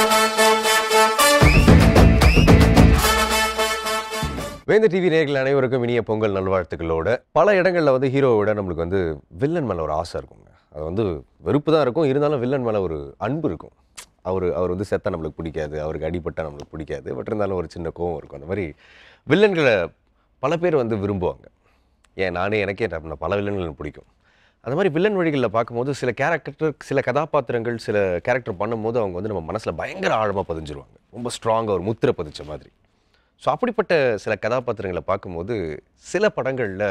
வேந்தர் டிவி நேயர்கள் அனைவருக்கும் இனிய பொங்கல் நல்வாழ்த்துக்களோட பல இடங்களில் வந்து ஹீரோவை விட நம்மளுக்கு வந்து வில்லன் மேலே ஒரு ஆசை இருக்குங்க. அது வந்து வெறுப்பு தான் இருக்கும், இருந்தாலும் வில்லன் மேலே ஒரு அன்பு இருக்கும். அவர் வந்து செத்தா நம்மளுக்கு பிடிக்காது, அவருக்கு அடிபட்டால் நம்மளுக்கு பிடிக்காது, பட் இருந்தாலும் ஒரு சின்ன கோவம் இருக்கும். அந்த மாதிரி வில்லன்களை பல பேர் வந்து விரும்புவாங்க. எனக்கே பல வில்லன்கள் எனக்கு பிடிக்கும். அந்த மாதிரி வில்லன் வழிகளில் பார்க்கும்போது சில கதாபாத்திரங்கள் சில கேரக்டர் பண்ணும்போது அவங்க வந்து நம்ம மனசில் பயங்கர ஆழமாக பதிஞ்சிருவாங்க. ரொம்ப ஸ்ட்ராங்காக ஒரு முத்திரை பதிச்ச மாதிரி. ஸோ அப்படிப்பட்ட சில கதாபாத்திரங்களை பார்க்கும்போது சில படங்களில்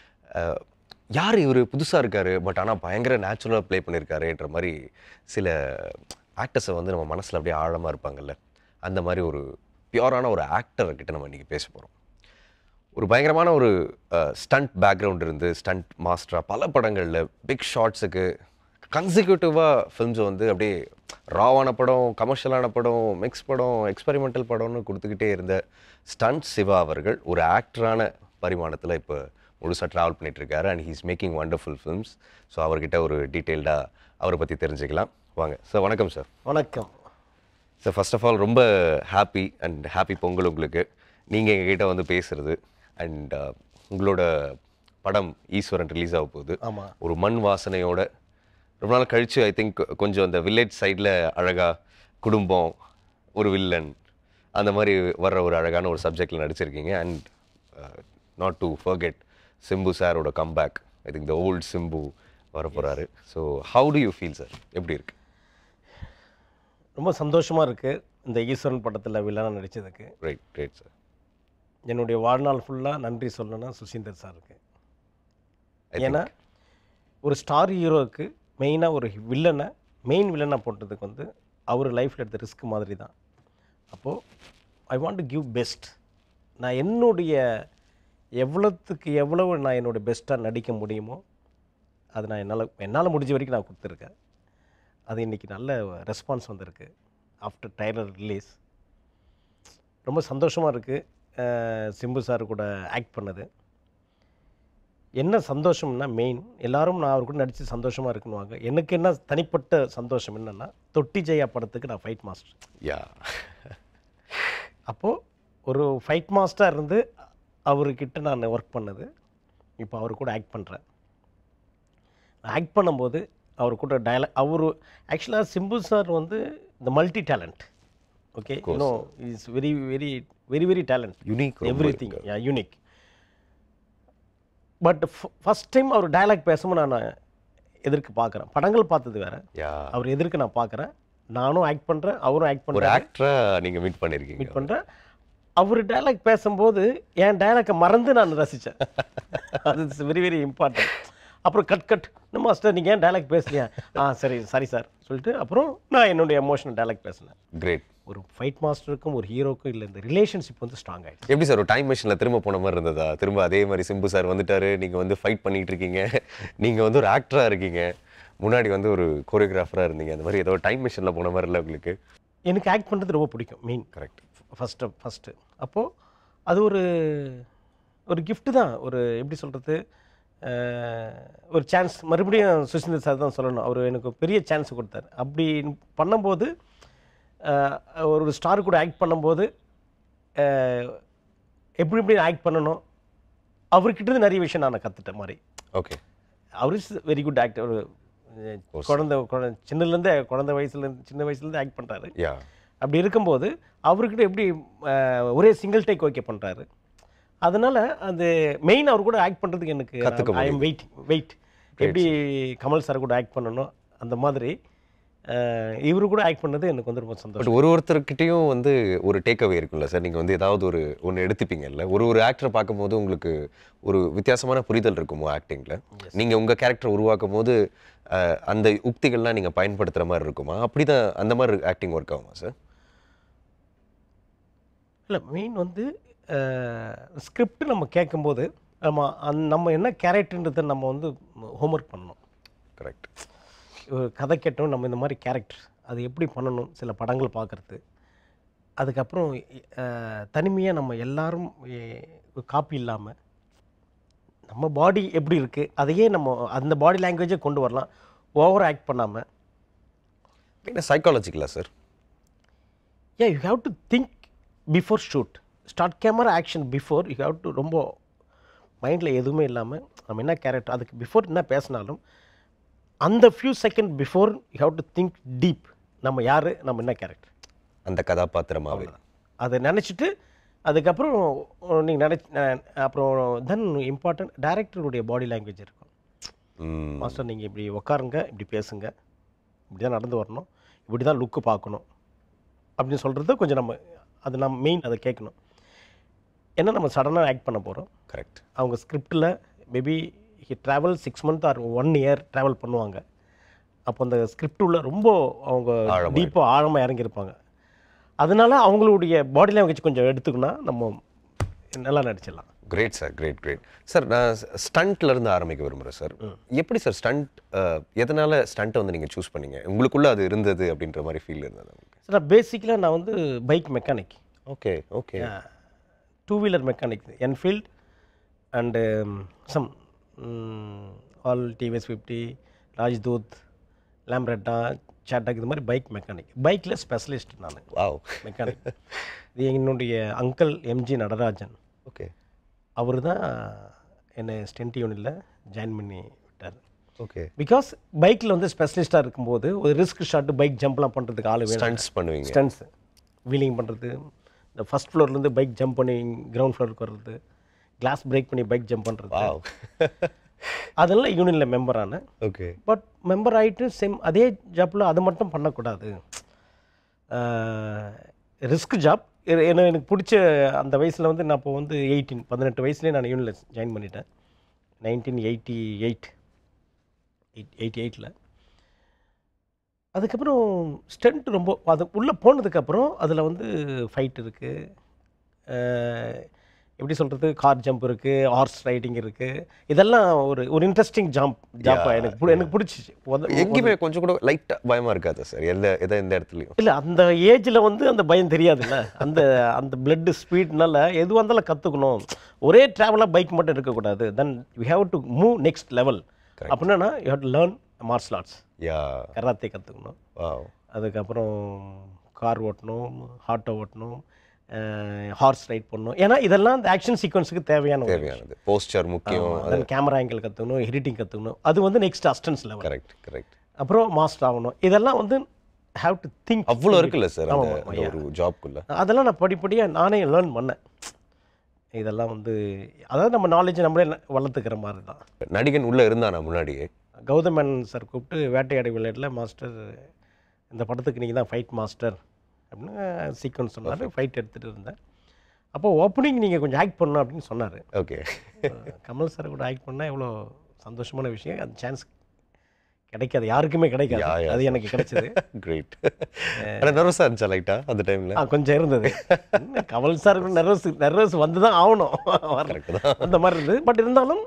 யார் இவர் புதுசாக இருக்கார், பட் ஆனால் பயங்கர நேச்சுரலாக ப்ளே பண்ணியிருக்காருன்ற மாதிரி சில ஆக்டர்ஸை வந்து நம்ம மனசில் அப்படியே ஆழமாக இருப்பாங்கல்ல. அந்த மாதிரி ஒரு பியூரான ஒரு ஆக்டர்கிட்ட நம்ம இன்றைக்கி பேச போகிறோம். ஒரு பயங்கரமான ஒரு ஸ்டண்ட் பேக்ரவுண்ட் இருந்து ஸ்டண்ட் மாஸ்டராக பல படங்களில் பிக் ஷாட்ஸுக்கு கன்சிக்யூட்டிவாக ஃபிலிம்ஸை வந்து அப்படியே ராவான படம், கமர்ஷியலான படம், மிக்ஸ் படம், எக்ஸ்பெரிமெண்டல் படம்னு கொடுத்துக்கிட்டே இருந்த ஸ்டண்ட் சிவா அவர்கள் ஒரு ஆக்டரான பரிமாணத்தில் இப்போ முழுசாக ட்ராவல் பண்ணிகிட்ருக்காரு. And he's making wonderful films. So அவர்கிட்ட ஒரு டீட்டெயில்டாக அவரை பற்றி தெரிஞ்சுக்கலாம் வாங்க. சார் வணக்கம். சார் வணக்கம் சார். ஃபர்ஸ்ட் ஆஃப் ஆல் ரொம்ப ஹாப்பி பொங்கல் உங்களுக்கு. நீங்கள் எங்ககிட்ட வந்து பேசுகிறது அண்ட் உங்களோட படம் ஈஸ்வரன் ரிலீஸ் ஆக போகுது. ஆமாம். ஒரு மண் வாசனையோட ரொம்ப நாள் கழித்து ஐ திங்க் கொஞ்சம் அந்த வில்லேஜ் சைடில் அழகாக குடும்பம், ஒரு வில்லன், அந்த மாதிரி வர்ற ஒரு அழகான ஒரு சப்ஜெக்டில் நடிச்சிருக்கீங்க. And not to forget Simbu சாரோட comeback. I think the old Simbu வர போகிறாரு. So how do you feel sir? எப்படி இருக்கு? ரொம்ப சந்தோஷமாக இருக்குது இந்த ஈஸ்வரன் படத்தில் வில்லனாக நடித்ததுக்கு. Right sir. என்னுடைய வாழ்நாள் ஃபுல்லாக நன்றி சொல்லணும்னா சுசீந்தர் சாருக்கு. ஏன்னா ஒரு ஸ்டார் ஹீரோவுக்கு மெயினாக ஒரு மெயின் வில்லனாக போட்டதுக்கு வந்து அவர் லைஃப்பில் எடுத்த ரிஸ்க் மாதிரி தான். அப்போது I want to give best. நான் என்னுடைய எவ்வளவு நான் என்னுடைய பெஸ்ட்டாக நடிக்க முடியுமோ அது நான் என்னால் முடிஞ்ச வரைக்கும் நான் கொடுத்துருக்கேன். அது இன்றைக்கி நல்ல ரெஸ்பான்ஸ் வந்திருக்கு ஆஃப்டர் ட்ரைலர் ரிலீஸ். ரொம்ப சந்தோஷமாக இருக்குது சிம்பு சார் கூட ஆக்ட் பண்ணது. என்ன சந்தோஷம்னா மெயின் எல்லாரும் நான் அவர் கூட நடித்து சந்தோஷமாக இருக்குன்னுவாங்க. எனக்கு என்ன தனிப்பட்ட சந்தோஷம் என்னென்னா தொட்டி ஜெயா படத்துக்கு நான் ஃபைட் மாஸ்டர். அப்போது ஒரு ஃபைட் மாஸ்டராக இருந்து அவர்கிட்ட நான் ஒர்க் பண்ணது. இப்போ அவர் கூட ஆக்ட் பண்ணுறேன். ஆக்ட் பண்ணும்போது அவர் கூட அவர் ஆக்சுவலாக சிம்பு சார் வந்து இந்த மல்டி டேலண்ட். ஓகே, இன்னும் is very very very very talent, unique, everything unique. But first time அவர் டயலாக் பேசும்போது நான் எதிர்க்கு பார்க்குறேன். படங்கள் பார்த்தது வேறு, அவர் எதிர்க்கு நான் பார்க்குறேன். நானும் ஆக்ட் பண்ணுறேன், அவரும் ஆக்ட் பண்ணுறேன். ஒரு ஆக்டராக நீங்கள் மீட் பண்ணுறேன். அவர் டயலாக் பேசும்போது என் டயலாக்கை மறந்து நான் ரசித்தேன். அது வெரி வெரி இம்பார்ட்டன்ட். அப்புறம் கட் இந்த மாஸ்டர் நீங்கள் ஏன் டயலாக் பேசலையா? சரி சார் சொல்லிட்டு அப்புறம் நான் என்னுடைய எமோஷனல் டயலாக் பேசினேன். கிரேட். ஒரு ஃபைட் மாஸ்டருக்கும் ஒரு ஹீரோக்கும் இல்லை இந்த ரிலேஷன்ஷிப் வந்து ஸ்ட்ராங் ஆகிடுச்சு. எப்படி சார் ஒரு டைம் மிஷினில் திரும்ப போன மாதிரி இருந்ததா? திரும்ப அதே மாதிரி சிம்பு சார் வந்துட்டாரு, நீங்கள் வந்து ஃபைட் பண்ணிகிட்டு இருக்கீங்க, நீங்கள் வந்து ஒரு ஆக்டராக இருக்கீங்க, முன்னாடி வந்து ஒரு கோரியோகிராஃபராக இருந்தீங்க, அந்த மாதிரி ஏதோ டைம் மிஷினில் போன மாதிரி இல்லை உங்களுக்கு? எனக்கு ஆக்ட் பண்ணுறது ரொம்ப பிடிக்கும் மெயின். கரெக்ட். ஃபஸ்ட்டு அப்போது அது ஒரு கிஃப்ட்டு தான். ஒரு எப்படி சொல்கிறது, ஒரு சான்ஸ். மறுபடியும் சுசீந்தர் சார் தான் சொல்லணும், அவர் எனக்கு பெரிய சான்ஸ் கொடுத்தாரு. அப்படி பண்ணும்போது ஒரு ஸ்டார் கூட ஆக்ட் பண்ணும்போது எப்படி ஆக்ட் பண்ணணும் அவர்கிட்ட நிறைய விஷயம் நான் கற்றுட்டேன் மாதிரி. ஓகே. அவர் இஸ் வெரி குட் ஆக்டர். ஒரு குழந்தை வயசுலேருந்து ஆக்ட் பண்ணுறாரு. அப்படி இருக்கும்போது அவர்கிட்ட எப்படி ஒரே சிங்கிள் டேக் ஓகே பண்ணுறாரு. அதனால் அது மெயின் அவர் கூட ஆக்ட் பண்ணுறதுக்கு எனக்கு ஐ எம் வெயிட் எப்படி கமல் சார் கூட ஆக்ட் பண்ணணும் அந்த மாதிரி இவரு கூட ஆக்ட் பண்ணது எனக்கு வந்து ரொம்ப சந்தோஷம். ஒருத்தர்கிட்டையும் வந்து ஒரு டேக்அவே இருக்குல்ல சார்? நீங்கள் வந்து ஏதாவது ஒன்று எடுத்துப்பீங்கல்ல, ஒரு ஆக்டரை பார்க்கும்போது உங்களுக்கு ஒரு வித்தியாசமான புரிதல் இருக்குமோ ஆக்டிங்கில்? நீங்கள் உங்கள் கேரக்டர் உருவாக்கும் போது அந்த உக்திகள்லாம் நீங்கள் பயன்படுத்துகிற மாதிரி இருக்குமா? அப்படி தான் அந்த மாதிரி ஆக்டிங் ஒர்க் ஆகுமா சார்? இல்லை, மெயின் வந்து ஸ்கிரிப்ட் நம்ம கேட்கும்போது நம்ம என்ன கேரக்டர்ன்றதை நம்ம வந்து ஹோம்ஒர்க் பண்ணணும். கரெக்ட். கதை கேட்டோம் நம்ம இந்த மாதிரி கேரக்டர் அது எப்படி பண்ணணும், சில படங்கள் பார்க்குறது. அதுக்கப்புறம் தனிமையாக நம்ம எல்லாரும் காப்பி இல்லாமல் நம்ம பாடி எப்படி இருக்குது அதையே நம்ம அந்த பாடி லாங்குவேஜை கொண்டு வரலாம், ஓவர் ஆக்ட் பண்ணாமல். என்ன சைக்காலஜிக்கலா சார்? Yeah you have to think before shoot. Start camera action before you have to ரொம்ப மைண்டில் எதுவுமே இல்லாமல் நம்ம என்ன கேரக்டர் அதுக்கு பிஃபோர் என்ன பேசினாலும் அந்த few second before you have to think deep. நம்ம யார், நம்ம என்ன கேரக்டர், அந்த கதாபாத்திரமாவே அதை நினச்சிட்டு அதுக்கப்புறம் நீங்கள் அப்புறம் தென் இம்பார்ட்டன்ட் டைரக்டருடைய பாடி லாங்குவேஜ் இருக்கும். மாஸ்டர் நீங்கள் இப்படி உட்காருங்க, இப்படி பேசுங்க, இப்படி தான் நடந்து வரணும், இப்படி தான் லுக்கு பார்க்கணும் அப்படின்னு சொல்கிறது கொஞ்சம் நம்ம மெயின் அதை கேட்கணும். ஏன்னா நம்ம சடனாக ஆக்ட் பண்ண போகிறோம். கரெக்ட். அவங்க ஸ்கிரிப்டில் maybe travel 6 months or 1 year travel பண்ணுவாங்க. அப்போ அந்த ஸ்கிரிப்ட் உள்ள ரொம்ப அவங்க டீப்பாக ஆழமாக இறங்கியிருப்பாங்க. அதனால அவங்களுடைய பாடி லாங்குவேஜ் கொஞ்சம் எடுத்துக்கினா நம்ம நல்லா நடிச்சிடலாம். Great sir, great great sir. நான் ஸ்டண்ட்லேருந்து ஆரம்பிக்க விரும்புகிறேன் சார். எப்படி சார் ஸ்டண்ட், எதனால் ஸ்டண்ட்டை வந்து நீங்கள் சூஸ் பண்ணீங்க? உங்களுக்குள்ளே அது இருந்தது அப்படின்ற மாதிரி ஃபீல் இருந்தது உங்களுக்கு? சார் பேசிக்கலாக நான் வந்து bike mechanic. Okay okay. 2-wheeler mechanic, Enfield and some all TVS 50, Rajdoot, Lambretta, சாட்டாக், இது மாதிரி பைக் மெக்கானிக். பைக்கில் ஸ்பெஷலிஸ்ட் நான். வாவ். மெக்கானிக். இது என்னுடைய அங்கிள் எம்ஜி நடராஜன். ஓகே. அவர் தான் என்னை ஸ்டென்ட் யூனிட்டில் ஜாயின் பண்ணி விட்டார். ஓகே. பிகாஸ் பைக்கில் வந்து ஸ்பெஷலிஸ்ட்டாக இருக்கும்போது ஒரு ரிஸ்க் ஷாட்டு பைக் ஜம்ப்லாம் பண்ணுறதுக்கு ஆள் வேணும். ஸ்டண்ட்ஸ் பண்ணுவீங்க? ஸ்டண்ட்ஸ், வீலிங் பண்ணுறது, இந்த ஃபஸ்ட் ஃப்ளோர்லேருந்து பைக் ஜம்ப் பண்ணி கிரவுண்ட் ஃப்ளோருக்கு வர்றது, கிளாஸ் பிரேக் பண்ணி பைக் ஜம்ப் பண்ணுறது, அதெல்லாம் யூனியனில் மெம்பர் ஆனேன். ஓகே. பட் மெம்பர் ஆகிட்டு சேம் அதே ஜாப்பில் அது மட்டும் பண்ணக்கூடாது, ரிஸ்க் ஜாப். எனக்கு பிடிச்ச அந்த வயசில் வந்து நான் இப்போ வந்து 18 வயசுலேயே நான் யூனியனில் ஜாயின் பண்ணிட்டேன். 1988. அதுக்கப்புறம் ஸ்டண்ட் ரொம்ப அது உள்ளே போனதுக்கப்புறம் அதில் வந்து ஃபைட் இருக்குது, எப்படி சொல்கிறது, கார் ஜம்ப் இருக்குது, ஹார்ஸ் ரைடிங் இருக்குது. இதெல்லாம் ஒரு இன்ட்ரெஸ்டிங் ஜாப்பாக எனக்கு பிடிச்சிச்சு. எங்கேயுமே கொஞ்சம் கூட லைட்டாக பயமாக இருக்காது சார் எந்த இடத்துலையும்? இல்லை, அந்த ஏஜில் வந்து அந்த பயம் தெரியாதுல்ல. அந்த பிளட் ஸ்பீட்னால எதுவாக இருந்தாலும் கற்றுக்கணும். ஒரே ட்ராவலாக பைக் மட்டும் இருக்கக்கூடாது. Then you have to move next level. அப்படின்னா you have to learn martial arts, karate கற்றுக்கணும். அதுக்கப்புறம் கார் ஓட்டணும், ஆட்டோ ஓட்டணும், ஹார்ஸ் ரைட் பண்ணணும். ஏன்னா இதெல்லாம் அந்த ஆக்ஷன் சீக்வன்ஸுக்கு தேவையானது. போஸ்டர் முக்கியம். தென் கேமரா ஆங்கிள் கற்றுக்கணும், எடிட்டிங் கற்றுக்கணும். அது வந்து next assistants level. Correct correct. அப்புறம் மாஸ்டர் ஆகணும். இதெல்லாம் வந்து ஹேவ் டு திங்க். அவ்வளோ இருக்குல்ல சார் ஒரு ஜாப்குள்ளே? அதெல்லாம் நான் படிப்படியாக நானே லேர்ன் பண்ணேன். இதெல்லாம் வந்து அதாவது நம்ம நாலேஜ் நம்மளே வளர்த்துக்கிற மாதிரி தான். நடிகன் உள்ளே இருந்தானா முன்னாடியே? கௌதமன் சார் கூப்பிட்டு வேட்டையாடி விளையாட்டில், மாஸ்டர் இந்த படத்துக்கு நீங்கள் தான் ஃபைட் மாஸ்டர் அப்படின்னு சீக்வன்ஸ் சொன்னார். ஃபைட் எடுத்துகிட்டு இருந்தேன். அப்போ ஓப்பனிங் நீங்கள் கொஞ்சம் ஆக்ட் பண்ணணும் அப்படின்னு சொன்னார். ஓகே. கமல் சார் கூட ஆக்ட் பண்ணால் எவ்வளோ சந்தோஷமான விஷயம். அந்த சான்ஸ் கிடைக்காது, யாருக்குமே கிடைக்காது. அது எனக்கு கிடைச்சது. கிரேட். நர்வஸாக இருந்துச்சா லைட்டா அந்த டைமில்? கொஞ்சம் இருந்தது. கமல் சார் நர்வஸ் வந்து தான் ஆகணும், அந்த மாதிரி இருந்தது. பட் இருந்தாலும்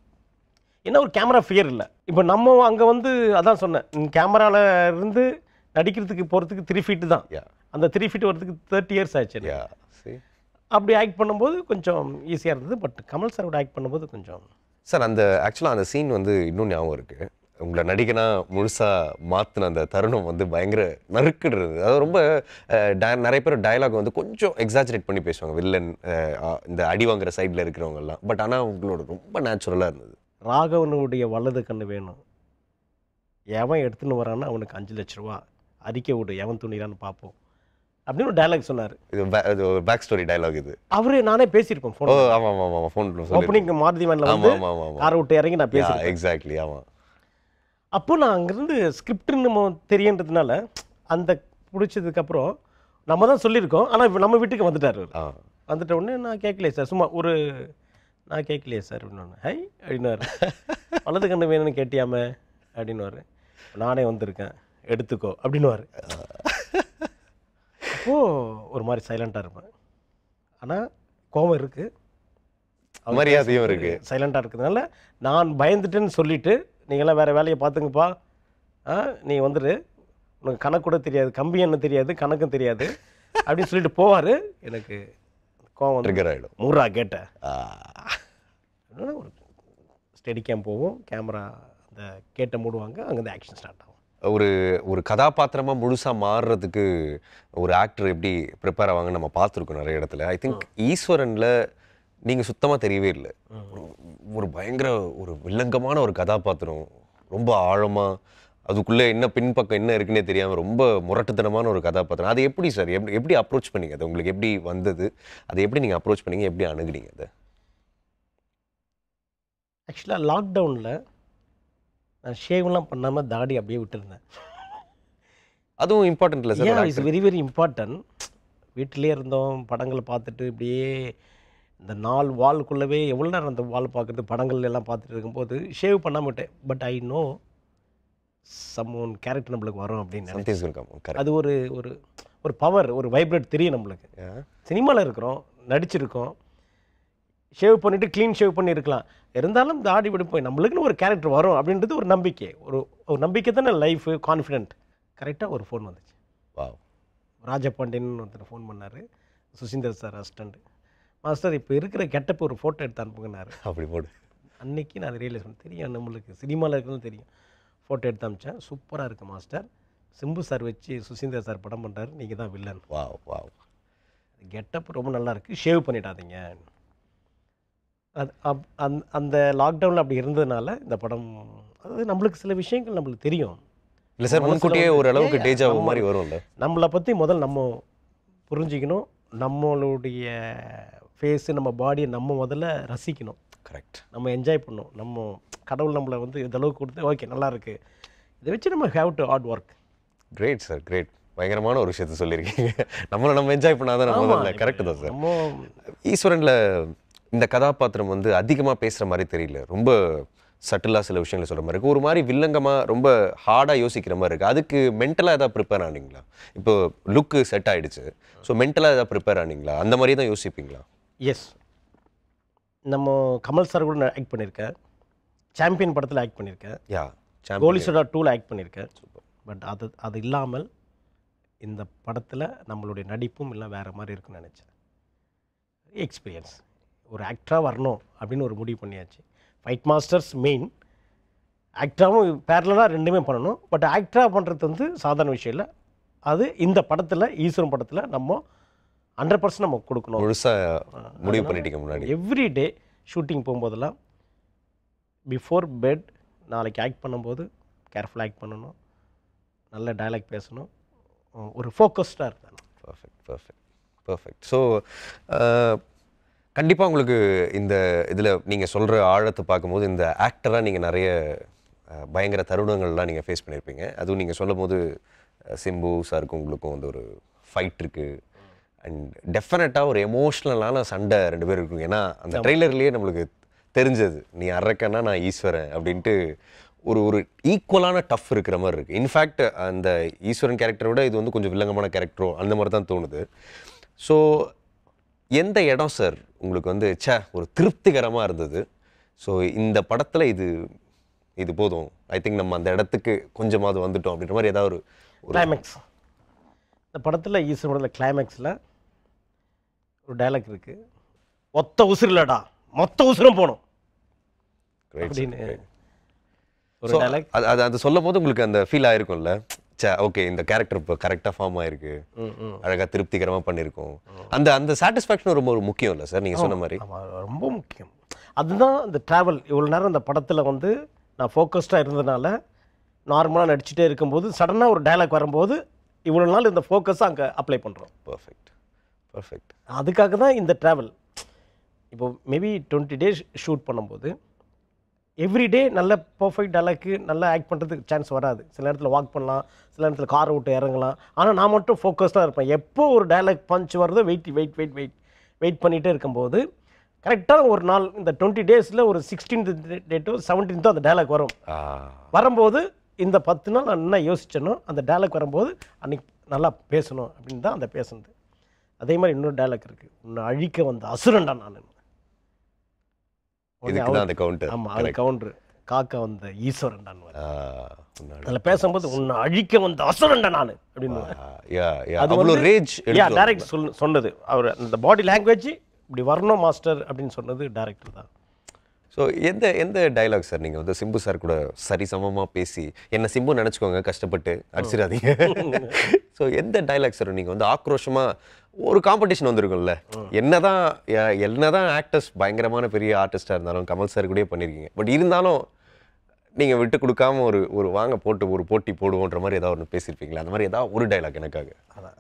என்ன ஒரு கேமரா ஃபியர் இல்லை. இப்போ நம்ம அங்கே வந்து அதான் சொன்னேன், கேமராவில் இருந்து நடிக்கிறதுக்கு போகிறதுக்கு 3 feet தான். அந்த 3 feet வரதுக்கு 30 years ஆச்சு. அப்படி ஆக்ட் பண்ணும்போது கொஞ்சம் ஈஸியாக இருந்தது. பட் கமல் சாரோட ஆக்ட் பண்ணும்போது கொஞ்சம் சார் அந்த ஆக்சுவலாக அந்த சீன் வந்து இன்னும் ஞாபகம் இருக்குது. உங்களை நடிகனா முழுசாக மாற்றின அந்த தருணம் வந்து பயங்கர நறுக்கிடுறது. அது ரொம்ப நிறைய பேர் டயலாக் வந்து கொஞ்சம் எக்ஸாஜரேட் பண்ணி பேசுவாங்க, வில்லன் இந்த அடி வாங்குற சைடில் இருக்கிறவங்கெல்லாம். பட் ஆனால் உங்களோட ரொம்ப நேச்சுரலாக இருந்தது. ராகவனுடைய வலது கண்ணு வேணும், எவன் எடுத்துன்னு வரான்னு அவனுக்கு 5 லட்ச ரூபா, அறிக்கை விடு, எவன் துணிறான்னு பார்ப்போம் அப்படின்னு ஒரு டயலாக் சொன்னார். இது பேக் ஸ்டோரி டயலாக். இது அவரே நானே பேசியிருப்பேன் ஃபோன். ஆமாம் ஆமாம், ஃபோன் ஓப்பனிங் மாருதி வேனில் வந்து காரை விட்டு இறங்கி நான் பேசுகிறேன். எக்ஸாக்ட்லி. ஆமாம். அப்போ நான் அங்கேருந்து ஸ்கிரிப்டுன்னு நம்ம தெரியுன்றதுனால அந்த பிடிச்சதுக்கப்புறம் நம்ம தான் சொல்லியிருக்கோம். ஆனால் நம்ம வீட்டுக்கு வந்துட்டார். வந்துட்ட உடனே நான் கேட்கலையே சார், சும்மா நான் கேட்கலையே சார் அப்படின்னு. ஹை அப்படின்னாரு. வலது கண்ணு வேணும்னு கேட்டியாமே அப்படின்னுவார். நானே வந்திருக்கேன் எடுத்துக்கோ அப்படின்னுவார். அப்போது ஒரு மாதிரி சைலண்ட்டாக இருப்பேன். ஆனால் கோபம் இருக்குது, மரியாதையும் இருக்குது. சைலண்ட்டாக இருக்கிறதுனால நான் பயந்துட்டேன்னு சொல்லிவிட்டு, நீங்களாம் வேறு வேலையை பார்த்துங்கப்பா, நீ வந்துடு, உனக்கு கணக்கு கூட தெரியாது, கம்பி என்ன தெரியாது, கணக்கும் தெரியாது அப்படின்னு சொல்லிட்டு போவார். எனக்கு கோவம் ட்ரிகர் ஆகிடும். மூரா கேட்ட ஒரு ஸ்டெடி கேம் போவோம், கேமரா அந்த கேட்டை மூடுவாங்க, அங்கேருந்து ஆக்ஷன் ஸ்டார்ட் ஆகும். ஒரு ஒரு கதாபாத்திரமா முழுசா மாறுறதுக்கு ஒரு ஆக்டர் எப்படி ப்ரிப்பேர் ஆவாங்கன்னு நம்ம பார்த்துருக்கோம் நிறைய இடத்துல. ஐ திங்க் ஈஸ்வரன்ல நீங்க சுத்தமா தெரியவே இல்லை. ஒரு பயங்கர ஒரு வில்லங்கமான ஒரு கதாபாத்திரம், ரொம்ப ஆழமா அதுக்குள்ள என்ன பின்பக்கம் என்ன இருக்குன்னே தெரியாம ரொம்ப முரட்டுத்தனமான ஒரு கதாபாத்திரம். அது எப்படி சார் எப்படி எப்படி அப்ரோச் பண்ணீங்க? அது உங்களுக்கு எப்படி வந்தது? அதை எப்படி நீங்க அப்ரோச் பண்ணீங்க? எப்படி அணுகுனீங்க அதை? ஆக்சுவலாக லாக்டவுனில் நான் ஷேவ்லாம் பண்ணாமல் தாடி அப்படியே விட்டுருந்தேன். அதுவும் இம்பார்ட்டன்ட் இல்லை sir? It's very very important. வீட்டிலே இருந்தோம், படங்களை பார்த்துட்டு இப்படியே இந்த வால்குள்ளவே எவ்வளோ நேரம் அந்த வால் பார்க்குறது, படங்கள் எல்லாம் பார்த்துட்டு இருக்கும்போது ஷேவ் பண்ணாம விட்டேன். But I know one character நம்மளுக்கு வரும் அப்படின்னு நினைச்சேன். அது ஒரு ஒரு ஒரு பவர், ஒரு வைப்ரேட் தெரியும் நம்மளுக்கு. சினிமாவில் இருக்கிறோம், நடிச்சிருக்கோம், ஷேவ் பண்ணிவிட்டு க்ளீன் ஷேவ் பண்ணியிருக்கலாம், இருந்தாலும் தாடி விட போய் நம்மளுக்குன்னு ஒரு கேரக்டர் வரும் அப்படின்றது ஒரு நம்பிக்கை. ஒரு நம்பிக்கை தானே லைஃபு, கான்ஃபிடென்ட். கரெக்டாக ஒரு ஃபோன் வந்துச்சு. ராஜபாண்டியன் ஒருத்தர் ஃபோன் பண்ணார், சுசீந்தர் சார் அசிஸ்டண்ட். மாஸ்டர் இப்போ இருக்கிற கெட்டப்பு ஒரு ஃபோட்டோ எடுத்து அனுப்புங்கன்னாரு. அப்படி போடு. அன்னைக்கு நான் அதை ரியலைஸ் பண்ணேன், தெரியும் நம்மளுக்கு சினிமாவில் இருக்கிறது தெரியும். ஃபோட்டோ எடுத்து அனுப்பிச்சேன். சூப்பராக இருக்குது மாஸ்டர், சிம்பு சார் வச்சு சுசீந்தர் சார் படம் பண்ணுறாரு, நீங்கள் தான் வில்லன். கெட்டப்பு ரொம்ப நல்லா இருக்குது, ஷேவ் பண்ணிடாதீங்க. அது அந்த லாக்டவுனில் அப்படி இருந்ததுனால இந்த படம், அதாவது நம்மளுக்கு சில விஷயங்கள் நம்மளுக்கு தெரியும் இல்லை சார், முன்கூட்டியே ஒரு அளவுக்கு டேஜா மாதிரி வரும்ல. நம்மளை பற்றி முதல் நம்ம புரிஞ்சிக்கணும், நம்மளுடைய ஃபேஸு நம்ம பாடியை நம்ம முதல்ல ரசிக்கணும். கரெக்ட். நம்ம என்ஜாய் பண்ணணும். நம்ம கடவுள் நம்மளை வந்து இதளவுக்கு கொடுத்து ஓகே நல்லா இருக்குது, இதை வச்சு நம்ம have to hard work. Great sir, great. பயங்கரமான ஒரு விஷயத்த சொல்லியிருக்கீங்க. நம்ம என்ஜாய் பண்ணாதான் நம்ம முதல்ல. கரெக்டு தான் சார். ஈஸ்வரனில் இந்த கதாபாத்திரம் வந்து அதிகமாக பேசுகிற மாதிரி தெரியல, ரொம்ப சட்டிலாக சில விஷயங்களை சொல்கிற மாதிரி இருக்குது, ஒரு மாதிரி வில்லங்கமாக ரொம்ப ஹார்டாக யோசிக்கிற மாதிரி இருக்குது. அதுக்கு மென்டலாக எதாவது ப்ரிப்பேர் ஆனீங்களா? இப்போ லுக்கு செட் ஆகிடுச்சு, ஸோ மென்டலாக எதாவது ப்ரிப்பேர் ஆனீங்களா? அந்த மாதிரி தான் யோசிப்பீங்களா? எஸ், நம்ம கமல் சார் கூட ஆக்ட் பண்ணியிருக்கேன், சாம்பியன் படத்தில் ஆக்ட் பண்ணியிருக்கேன், கோலி சோடா 2ல் ஆக்ட் பண்ணியிருக்கேன். பட் அது இல்லாமல் இந்த படத்தில் நம்மளுடைய நடிப்பும் இல்லை வேறு மாதிரி இருக்குன்னு நினச்சேன். எக்ஸ்பீரியன்ஸ், ஒரு ஆக்டராக வரணும் அப்படின்னு ஒரு முடிவு பண்ணியாச்சு. ஃபைட் மாஸ்டர்ஸ் மெயின், ஆக்டராகவும் பேரலாக ரெண்டுமே பண்ணணும். பட் ஆக்டராக பண்ணுறது வந்து சாதாரண விஷயம் இல்லை. அது இந்த படத்தில், ஈஸ்வரன் படத்தில் நம்ம 100% நம்ம கொடுக்கணும். முழுசாக முடிவு பண்ணிட்டீங்க முன்னாடி? எவ்ரி டே ஷூட்டிங் போகும்போதெல்லாம் பிஃபோர் பெட் நாளைக்கு ஆக்ட் பண்ணும்போது கேர்ஃபுல்லாக ஆக்ட் பண்ணணும், நல்ல டயலாக் பேசணும், ஒரு ஃபோக்கஸ்டாக இருக்கணும். பர்ஃபெக்ட். ஸோ கண்டிப்பாக உங்களுக்கு இந்த இதில் நீங்கள் சொல்கிற ஆழத்தை பார்க்கும்போது இந்த ஆக்டராக நீங்கள் நிறைய பயங்கர தருணங்கள்லாம் நீங்கள் ஃபேஸ் பண்ணியிருப்பீங்க. அதுவும் நீங்கள் சொல்லும் போது சிம்பு சாருக்கும் உங்களுக்கும் வந்து ஒரு ஃபைட் இருக்குது, அண்ட் டெஃபினட்டாக ஒரு எமோஷ்னலான சண்டை 2 பேர் இருக்குங்க. ஏன்னா அந்த ட்ரெய்லர்லேயே நம்மளுக்கு தெரிஞ்சது, நீ அரக்கன்னா நான் ஈஸ்வரன் அப்படின்ட்டு ஒரு ஈக்குவலான டஃப் இருக்கிற மாதிரி இருக்குது. இன்ஃபேக்ட் அந்த ஈஸ்வரன் கேரக்டரை விட இது வந்து கொஞ்சம் வில்லங்கமான கேரக்டரோ அந்த மாதிரி தான் தோணுது. ஸோ எந்த இடம் சார் உங்களுக்கு வந்து ஒரு திருப்திகரமாக இருந்தது? ஸோ இந்த படத்தில் இது போதும், ஐ திங்க் நம்ம அந்த இடத்துக்கு கொஞ்சமாவது வந்துட்டோம் அப்படின்ற மாதிரி ஏதாவது ஒரு கிளைமேக்ஸ்? இந்த படத்தில் ஈஸ்வரன் படத்தில் கிளைமேக்ஸில் ஒரு டைலாக் இருக்குது, ஒத்த உசுறு இல்லடா மொத்த உசுரும் போகணும் அப்படின்னு ஒரு டைலாக். அது சொல்லும் போது உங்களுக்கு அந்த ஃபீல் ஆயிருக்கும்ல, ஓகே இந்த கேரக்டர் இப்போ கரெக்டாக ஃபார்ம் ஆயிருக்கு, அழகாக திருப்திகரமாக பண்ணியிருக்கோம். அந்த சாட்டிஸ்ஃபேக்ஷன் ரொம்ப முக்கியம் இல்லை சார், நீங்கள் சொன்ன மாதிரி? ரொம்ப முக்கியம். அதுதான் இந்த ட்ராவல். இவ்வளோ நேரம் இந்த படத்தில் வந்து நான் ஃபோக்கஸ்டாக இருந்ததுனால நார்மலாக நடிச்சுட்டே இருக்கும்போது சடனாக ஒரு டைலாக் வரும்போது இவ்வளோ நாள் இந்த ஃபோக்கஸை அங்கே அப்ளை பண்ணுறோம். பர்ஃபெக்ட். அதுக்காக தான் இந்த ட்ராவல். இப்போ மேபி 20 டேஸ் ஷூட் பண்ணும்போது எவ்ரிடே நல்ல பர்ஃபெக்ட் டைலாக்கு நல்லா ஆக்ட் பண்ணுறதுக்கு சான்ஸ் வராது. சில நேரத்தில் வாக் பண்ணலாம், சில நேரத்தில் காரை விட்டு இறங்கலாம். ஆனால் நான் மட்டும் ஃபோக்கஸ்டாக இருப்பேன். எப்போ ஒரு டைலாக் பஞ்ச் வருதோ வெயிட் பண்ணிகிட்டே இருக்கும்போது கரெக்டாக ஒரு நாள் இந்த 20 டேஸில் ஒரு 16th டேட்டோ 17th அந்த டைலாக் வரும்போது இந்த 10 நாள் நான் என்ன யோசிச்சேனோ அந்த டைலாக் வரும்போது அன்றைக்கி நல்லா பேசணும் அப்படின்னு தான் அந்த பேசுனது. அதே மாதிரி இன்னொரு டைலாக் இருக்குது, உன்னை அழிக்க வந்த அசுரண்டா நான். ஆமாம், அது கவுண்டர். காக்க வந்த ஈஸ்வரன் அதில் பேசும்போது உன்னை அழிக்க வந்த அசுரண்டா நான் அப்படின்னு டைரக்ட் சொன்னது. அவர் அந்த பாடி லாங்குவேஜ் இப்படி வரணும் மாஸ்டர் அப்படின்னு சொன்னது டைரக்டர் தான். ஸோ ஸோ எந்த எந்த டைலாக் சார் நீங்கள் வந்து சிம்பு சார் கூட சரிசமமாக பேசி என்ன சிம்பு நினச்சிக்கோங்க கஷ்டப்பட்டு அடிச்சிடாதீங்க. ஸோ எந்த டைலாக் சார் நீங்கள் வந்து ஆக்ரோஷமாக ஒரு காம்படிஷன் வந்திருக்கும்ல, என்னதான் என்னதான் ஆக்டர்ஸ் பயங்கரமான பெரிய ஆர்டிஸ்டாக இருந்தாலும் கமல் சார் கூடயே பண்ணியிருக்கீங்க, பட் இருந்தாலும் நீங்கள் விட்டு கொடுக்காம ஒரு ஒரு வாங்க போட்டு ஒரு போட்டி போடுவோன்ற மாதிரி ஏதாவது ஒன்று பேசியிருப்பீங்களா? அந்த மாதிரி ஏதாவது ஒரு டைலாக் எனக்காக. அதான்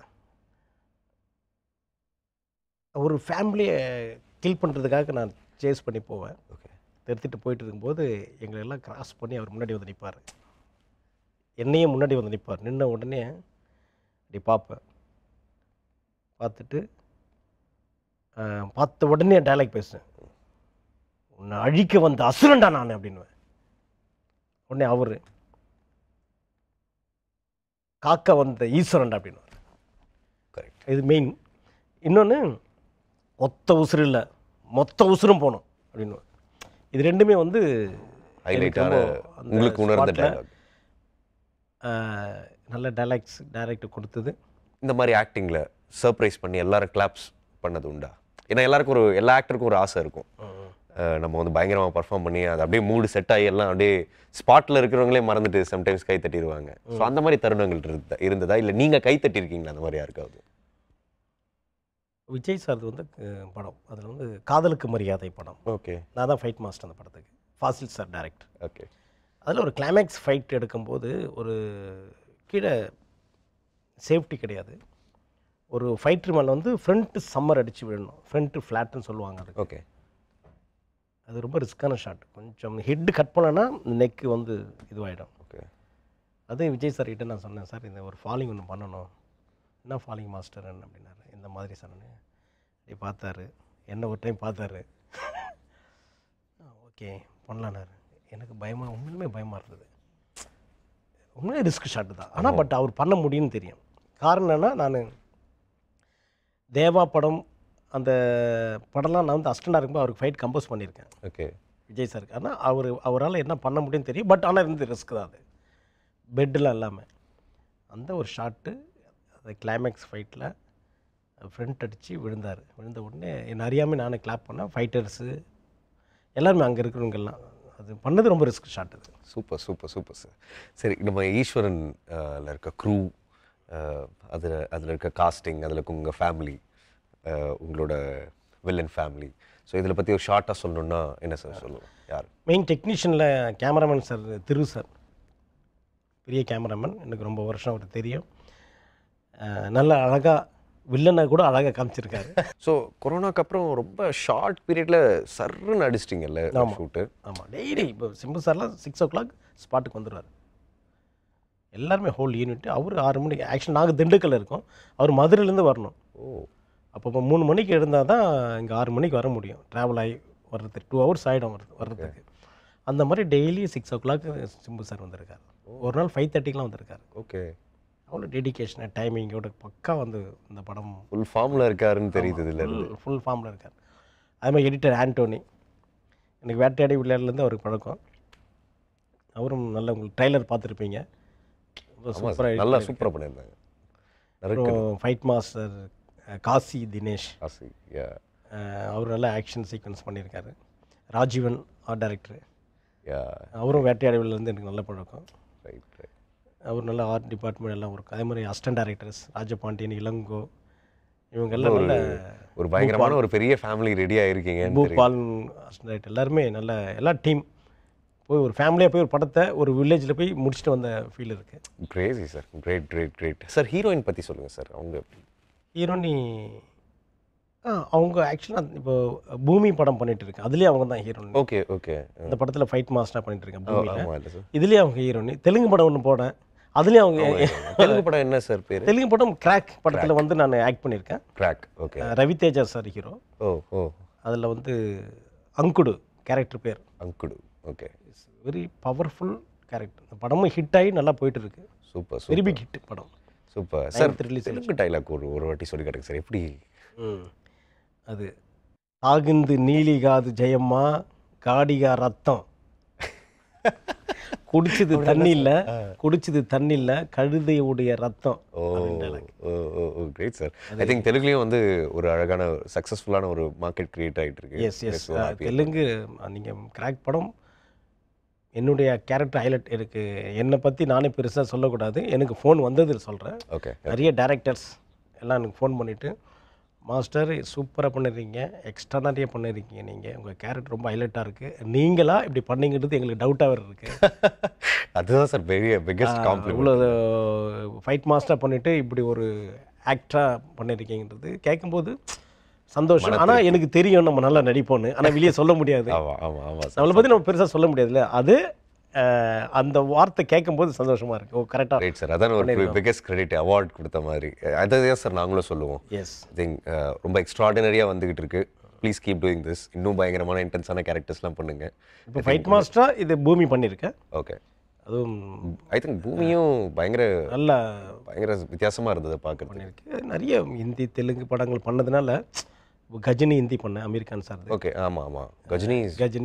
ஒரு ஃபேமிலியை கில் பண்ணுறதுக்காக நான் சேஸ் பண்ணி போவேன். ஓகே. எடுத்துகிட்டு போயிட்டு இருக்கும்போது எங்களை எல்லாம் கிராஸ் பண்ணி அவர் முன்னாடி வந்து நிற்பார். என்னையும் முன்னாடி வந்து நிற்பார். நின்ன உடனே அப்படி பார்ப்பேன். பார்த்துட்டு பார்த்த உடனே டைலாக் பேசுவேன். உன்னை அழிக்க வந்த அசுரண்டா நான் அப்படின்னுவேன். உடனே அவர் காக்க வந்த ஈஸ்வரன்டா அப்படின்னுவார். கரெக்ட். இது மெயின். இன்னொன்று ஒத்த உசுறு இல்லை மொத்த உசுரும் போகணும் அப்படின்னு. இது ரெண்டுமே வந்து ஹைலைட்டான உங்களுக்கு உணர்ந்த டைலாக். நல்ல டைரக்டர் கொடுத்தது. இந்த மாதிரி ஆக்டிங்கில் சர்ப்ரைஸ் பண்ணி எல்லாரும் கிளாப்ஸ் பண்ணது உண்டா? ஏன்னா எல்லாருக்கும் எல்லா ஆக்டருக்கும் ஒரு ஆசை இருக்கும், நம்ம வந்து பயங்கரமாக பர்ஃபார்ம் பண்ணி அது அப்படியே மூடு செட் ஆகி எல்லாம் அப்படியே ஸ்பாட்டில் இருக்கிறவங்களே மறந்துட்டு சம்டைம்ஸ் கை தட்டிடுவாங்க. ஸோ அந்த மாதிரி தருணங்கள் இருந்ததா, இல்லை நீங்கள் கை தட்டியிருக்கீங்களா அந்த மாதிரி யாருக்காவது? விஜய் சார் வந்து படம், அதில் வந்து காதலுக்கு மரியாதை படம். ஓகே. நான் தான் ஃபைட் மாஸ்டர் அந்த படத்துக்கு. Fazil sir director. ஓகே. அதில் ஒரு கிளைமேக்ஸ் ஃபைட் எடுக்கும்போது ஒரு கீழே சேஃப்டி கிடையாது. ஒரு ஃபைட்ரு மேலே வந்து ஃப்ரண்ட்டு சம்மர் அடித்து விழணும், ஃப்ரண்ட்டு ஃப்ளாட்டுன்னு சொல்லுவாங்க அது. ஓகே. அது ரொம்ப ரிஸ்க்கான ஷாட். கொஞ்சம் ஹெட்டு கட் பண்ணனா நெக்கு வந்து இதுவாகிடும். ஓகே. அது விஜய் சார் கிட்டே நான் சொன்னேன், சார் இந்த ஒரு ஃபாலிங் ஒன்று பண்ணணும். என்ன ஃபாலிங் மாஸ்டர் அப்படின்னாரு. இந்த மாதிரி சொன்னேன். இப்படி பார்த்தாரு, என்ன ஒரு டைம் பார்த்தாரு. ஓகே பண்ணலான்னாரு. எனக்கு பயமாக, உண்மையுமே பயமாக இருந்தது. உண்மையே ரிஸ்க் ஷாட்டு தான், ஆனால் பட் அவர் பண்ண முடியும்னு தெரியும். காரணம் என்னன்னா, நான் தேவா படம் அந்த படம்லாம் நான் வந்து அசிஸ்டண்டாக இருக்கும்போது அவருக்கு ஃபைட் கம்போஸ் பண்ணியிருக்கேன். ஓகே. விஜய் சாருக்கு. ஆனால் அவரால் என்ன பண்ண முடியும்னு தெரியும். பட் ஆனால் இருந்து ரிஸ்க் தான் அது, பெட்டெலாம் இல்லாமல். அந்த ஒரு ஷாட்டு அந்த கிளைமேக்ஸ் ஃபைட்டில் ஃப்ரண்ட் அடித்து விழுந்தார். விழுந்த உடனே என்னை அறியாமல் நானே கிளாப் பண்ணேன். ஃபைட்டர்ஸு எல்லாருமே அங்கே இருக்கிறவங்கெல்லாம். அது பண்ணது ரொம்ப ரிஸ்க் ஷாட். அது சூப்பர் சூப்பர் சூப்பர் சார். சரி, நம்ம ஈஸ்வரன் இருக்க க்ரூ, அதில் இருக்க காஸ்டிங், அதில் இருக்க உங்கள் ஃபேமிலி, உங்களோட வில்லன் ஃபேமிலி, ஸோ இதில் பற்றி ஒரு ஷார்ட்டாக சொல்லணுன்னா என்ன சார் சொல்லலாம்? யார் மெயின் டெக்னீஷியனில்? கேமராமேன் சார் திரு சார், பெரிய கேமராமேன். எனக்கு ரொம்ப வருஷம் அவர் தெரியும். நல்ல அழகாக வில்லனை கூட அழகாக காமிச்சிருக்காரு. ஸோ கொரோனாக்கு அப்புறம் ரொம்ப ஷார்ட் பீரியடில் சர்ன்னு அடிச்சிட்டிங்கல்ல ஷூட்டு? ஆமாம். டெய்லி இப்போ சிம்பு சார்லாம் 6 o'clock ஸ்பாட்டுக்கு வந்துடுவார். எல்லாருமே ஹோல் யூனிட். அவர் 6 மணிக்கு ஆக்சுவலி நாங்கள் திண்டுக்கல்ல இருக்கோம், அவர் மதுரையிலேருந்து வரணும். ஓ. அப்போ 3 மணிக்கு எழுந்தால் தான் இங்கே 6 மணிக்கு வர முடியும். ட்ராவல் ஆகி வர்றதுக்கு 2 hours ஆகிடும் வர்றதுக்கு. அந்த மாதிரி டெய்லி 6 o'clock சிம்பு சார் வந்திருக்காரு. ஒரு நாள் 5:30க்கெலாம் வந்திருக்காரு. ஓகே. அவ்வளோ டெடிக்கேஷன் டைமிங்கோட பக்கா வந்து இந்த படம் ஃபுல் ஃபார்மில் இருக்காருன்னு தெரியுது. இதில் ஃபுல் ஃபார்மில் இருக்கார். அதுமாதிரி எடிட்டர் ஆண்டோனி, எனக்கு வேட்டையாடி விளையாடலேருந்து அவருக்கு பழக்கம். அவரும் நல்ல உங்களுக்கு ட்ரைலர் பார்த்துருப்பீங்க, சூப்பராக நல்லா சூப்பராக பண்ணியிருந்தாங்க. அப்புறம் ஃபைட் மாஸ்டர் காசி தினேஷ், அவர் நல்ல ஆக்ஷன் சீக்வன்ஸ் பண்ணியிருக்காரு. ராஜீவன் ஆர்ட் டைரக்டர், அவரும் வேட்டையாடி விளையாடலேருந்து எனக்கு நல்ல பழக்கம். Right right. அவர் நல்ல ஆர்ட் டிபார்ட்மெண்ட் எல்லாம் இருக்கும். அதே மாதிரி அசிஸ்டன்ட் டைரக்டர்ஸ் ராஜபாண்டியன், இளங்கோ, இவங்கெல்லாம் நல்ல ஒரு பயங்கரமான ஒரு பெரிய ஃபேமிலி ரெடியாக இருக்கீங்க. பூபால் அசிஸ்டன்ட் டைரக்டர் எல்லாருமே நல்ல எல்லா டீம். போய் ஒரு ஃபேமிலியாக போய் ஒரு படத்தை ஒரு வில்லேஜில் போய் முடிச்சுட்டு வந்த ஃபீல் இருக்குது. Crazy sir. Great great great sir. Heroine பற்றி சொல்லுங்கள் சார். அவங்க ஹீரோனி அவங்க ஆக்சுவலாக இப்போ பூமி படம் பண்ணிட்டு இருக்கேன், அதுலேயே அவங்க தான் ஹீரோனி. Okay okay. இந்த படத்தில் ஃபைட் மாஸ்டராக பண்ணிட்டு இருக்கேன் பூமியில். சார் இதுலேயே அவங்க ஹீரோனி. தெலுங்கு படம் ஒன்று போனேன், அதுலேயும் அவங்க. தெலுங்கு படம் என்ன சார் பேர்? தெலுங்கு படம் கிராக் படத்தில் வந்து நான் ஆக்ட் பண்ணியிருக்கேன். Krack. Okay. Ravi Teja sir hero. Oh oh. அதில் வந்து அங்குடு கேரக்டர் பேர். Angudu. Okay. Very powerful character. இந்த படமும் ஹிட் ஆகி நல்லா போயிட்டு இருக்கு. சூப்பர். வெரி பிக் ஹிட் படம். Super sir. தெலுங்கு டைலாக் ஒரு வாட்டி சொல்லி காட்டுங்க சார். எப்படி அது? తాగింది నీలి కాదు జయమ్మ గాడిగా రక్తం, குடிச்சது தண்ணி இல்லை, குடிச்சது தண்ணி இல்லை, கழுதையுடைய ரத்தம். Oh great sir. I think தெலுங்குலேயும் வந்து ஒரு அழகான சக்ஸஸ்ஃபுல்லான ஒரு மார்க்கெட் கிரியேட் ஆகிட்டு இருக்கு. எஸ் தெலுங்கு நீங்கள் கிராக் படம். என்னுடைய கேரக்டர் ஹைலைட் எனக்கு என்னை பற்றி நானே பெருசாக சொல்லக்கூடாது. எனக்கு ஃபோன் வந்தது சொல்கிறேன். ஓகே. நிறைய டேரக்டர்ஸ் எல்லாம் எனக்கு ஃபோன் பண்ணிவிட்டு, மாஸ்டர் சூப்பராக பண்ணிடுறீங்க, எக்ஸ்ட்ரா நிறைய பண்ணிடுறீங்க, நீங்கள் உங்கள் கேரக்டர் ரொம்ப ஹைலைட்டாக இருக்குது, நீங்களா இப்படி பண்ணீங்கிறது எங்களுக்கு டவுட்டாக இருக்குது. அதுதான் சார் பெரிய பிக்கஸ்ட் காம்ப்ளிமெண்ட். இவ்வளோ ஃபைட் மாஸ்டராக பண்ணிவிட்டு இப்படி ஒரு ஆக்டராக பண்ணியிருக்கீங்கிறது கேட்கும்போது சந்தோஷம். ஆனால் எனக்கு தெரியும் நம்ம நல்லா நடிப்போன்னு, ஆனால் வெளியே சொல்ல முடியாது. நம்மளை பற்றி நம்ம பெருசாக சொல்ல முடியாதுல்ல. அது அந்த வார்த்தை கேட்கும்போது சந்தோஷமாக இருக்குது. ஓ கரெக்டாக ரைட் சார். அதான் ஒரு பிக்கஸ்ட் கிரெடிட் அவார்ட் கொடுத்த மாதிரி. அதான் சார் நாங்களும் சொல்லுவோம். எஸ் ஐ திங்க் ரொம்ப எக்ஸ்ட்ராடினரியாக வந்துகிட்டு இருக்கு. Please keep doing this. இன்னும் பயங்கரமான இன்டென்ஸான கேரக்டர்ஸ்லாம் பண்ணுங்க. இப்போ ஃபைட் மாஸ்டராக இது பூமி பண்ணியிருக்கேன். ஓகே. அதுவும் ஐ திங்க் பூமியும் பயங்கர வித்தியாசமாக இருந்தது பார்க்க. பண்ணியிருக்கு. நிறைய ஹிந்தி தெலுங்கு படங்கள் பண்ணதுனால கஜினி ஹிந்தி பண்ணேன், அமீர் கான் சார். ஓகே. ஆமாம் கஜினி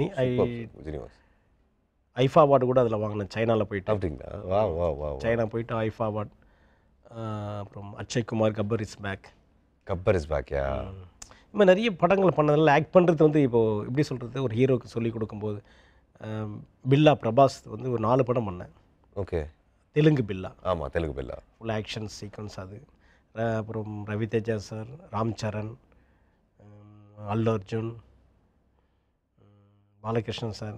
ஐஃபா அவார்டு கூட அதில் வாங்கினேன், சைனாவில் போயிட்டு. அப்படிங்களா? வா வா வா சைனா போயிட்டு ஐஃபா அவார்டு. அப்புறம் Akshay Kumar Gabbar is back. Yeah. இந்த மாதிரி நிறைய படங்கள் பண்ணதில் ஆக்ட் பண்ணுறது வந்து இப்போது எப்படி சொல்கிறது, ஒரு ஹீரோக்கு சொல்லிக் கொடுக்கும்போது பில்லா பிரபாஸ் வந்து ஒரு 4 படம் பண்ணேன். ஓகே. தெலுங்கு பில்லா. ஆமாம் Telugu Billa. Full action sequence அது. அப்புறம் ரவிதேஜா சார், ராம் சரண், அல்லு அர்ஜுன், பாலகிருஷ்ணன் சார்,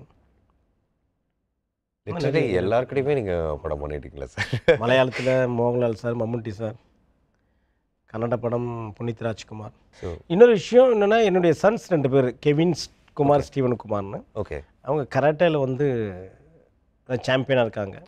எல்லாருக்கிட்டையுமே நீங்கள் படம் பண்ணிட்டீங்களா சார்? மலையாளத்தில் மோகன்லால் சார், மம்முட்டி சார், கன்னட படம் புனித் ராஜ்குமார். இன்னொரு விஷயம் என்னென்னா, என்னுடைய சன்ஸ் 2 பேர், கெவின் குமார், ஸ்டீவன் குமார்னு. ஓகே. அவங்க கராட்டேயில் வந்து சாம்பியனாக இருக்காங்க.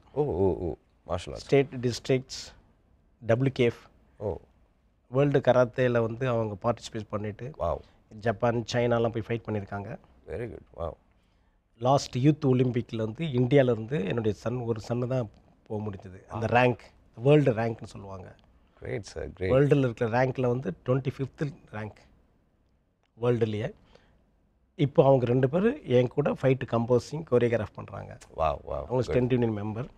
ஸ்டேட் டிஸ்ட்ரிக்ட்ஸ் WKF வேர்ல்டு கராத்தேயில் வந்து அவங்க பார்ட்டிசிபேட் பண்ணிவிட்டு ஜப்பான் சைனாலாம் போய் ஃபைட் பண்ணியிருக்காங்க. Very good. Wow. Last youth ஒலிம்பிக்கில் வந்து இந்தியாவிலேருந்து என்னுடைய ஒரு சன்னு தான் போக முடிஞ்சது. அந்த ரேங்க் வேர்ல்டு ரேங்க்னு சொல்லுவாங்க. Great sir. கிரேட். வேர்ல்டில் இருக்கிற ரேங்க்கில் வந்து 25th ரேங்க் வேர்ல்டுலேயே. இப்போ அவங்க 2 பேர் என் கூட ஃபைட்டு கம்போசிங் கோரியோகிராஃப் பண்ணுறாங்க. அவங்க ஸ்டென்ட் யூனியன் மெம்பர்.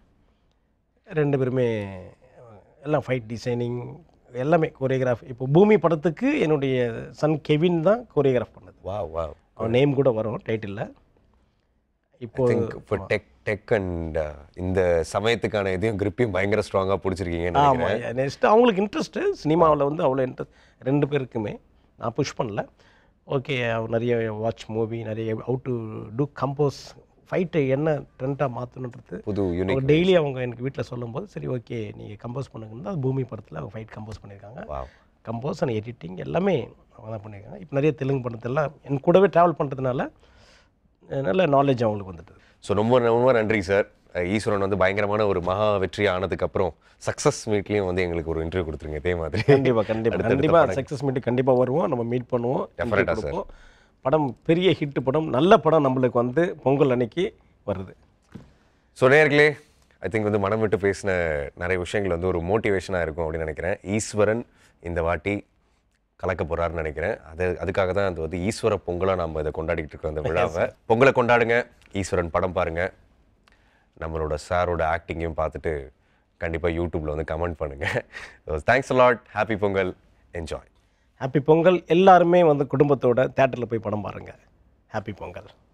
2 பேருமே எல்லாம் ஃபைட் டிசைனிங் எல்லாமே கோரியோகிராஃப். இப்போ பூமி படத்துக்கு என்னுடைய சன் கெவின் தான் கோரியோகிராஃப் பண்ணது. அவன் நேம் கூட வரும் டைட்டிலில். இப்போ டெக் அண்ட் இந்த சமயத்துக்கான இதையும் கிரிப்பையும் பயங்கர ஸ்ட்ராங்காக பிடிச்சிருக்கீங்க. ஆமாம். நெக்ஸ்ட் அவங்களுக்கு இன்ட்ரெஸ்ட்டு சினிமாவில் வந்து அவ்வளோ இன்ட்ரெஸ்ட் 2 பேருக்குமே. நான் புஷ் பண்ணல. ஓகே. நிறைய வாட்ச் மூவி, நிறைய ஹவு டு டூ கம்போஸ் ஃபைட்டை என்ன ட்ரெண்டாக மாற்றணுன்றது புது யூனிக் டெய்லி அவங்க எனக்கு வீட்டில் சொல்லும்போது, சரி ஓகே நீங்கள் கம்போஸ் பண்ணுங்கன்னா அது பூமி படத்தில் அவங்க ஃபைட் கம்போஸ் பண்ணியிருக்காங்க. கம்போஸ் அண்ட் எடிட்டிங் எல்லாமே அவங்க தான் பண்ணியிருக்காங்க. இப்போ நிறைய தெலுங்கு படத்தெல்லாம் என் கூடவே ட்ராவல் பண்ணுறதுனால நல்ல நாலேஜ் அவங்களுக்கு வந்துட்டு. ஸோ ரொம்ப நன்றி சார். ஈஸ்வரன் வந்து பயங்கரமான ஒரு மகா வெற்றி ஆனதுக்கப்புறம் சக்ஸஸ் மீட்லேயும் வந்து எங்களுக்கு ஒரு இன்டர்வியூ கொடுத்துருங்க. இதே மாதிரி கண்டிப்பாக சக்ஸஸ் மீட்டு கண்டிப்பாக வருவோம், நம்ம மீட் பண்ணுவோம். டெஃபினட்டாக சார். படம் பெரிய ஹிட் படம், நல்ல படம் நம்மளுக்கு வந்து பொங்கல் அன்னைக்கு வருது. ஸோ நேயர்களே, ஐ திங்க் வந்து மனம் விட்டு பேசின நிறைய விஷயங்கள் வந்து ஒரு மோட்டிவேஷனாக இருக்கும் அப்படின்னு நினைக்கிறேன். ஈஸ்வரன் இந்த வாட்டி கலக்க போகிறாருன்னு நினைக்கிறேன். அதுக்காக தான் அது வந்து ஈஸ்வர பொங்கலாக நம்ம இதை கொண்டாடிக்கிட்டு இருக்கோம். அந்த விழாவை பொங்கலை கொண்டாடுங்க, ஈஸ்வரன் படம் பாருங்கள், நம்மளோட சாரோட ஆக்டிங்கையும் பார்த்துட்டு கண்டிப்பாக யூடியூப்பில் வந்து கமெண்ட் பண்ணுங்கள். Thanks a lot. Happy Pongal. Enjoy. Happy Pongal. எல்லாருமே வந்து குடும்பத்தோட தேட்டரில் போய் படம் பாருங்கள். ஹாப்பி பொங்கல்.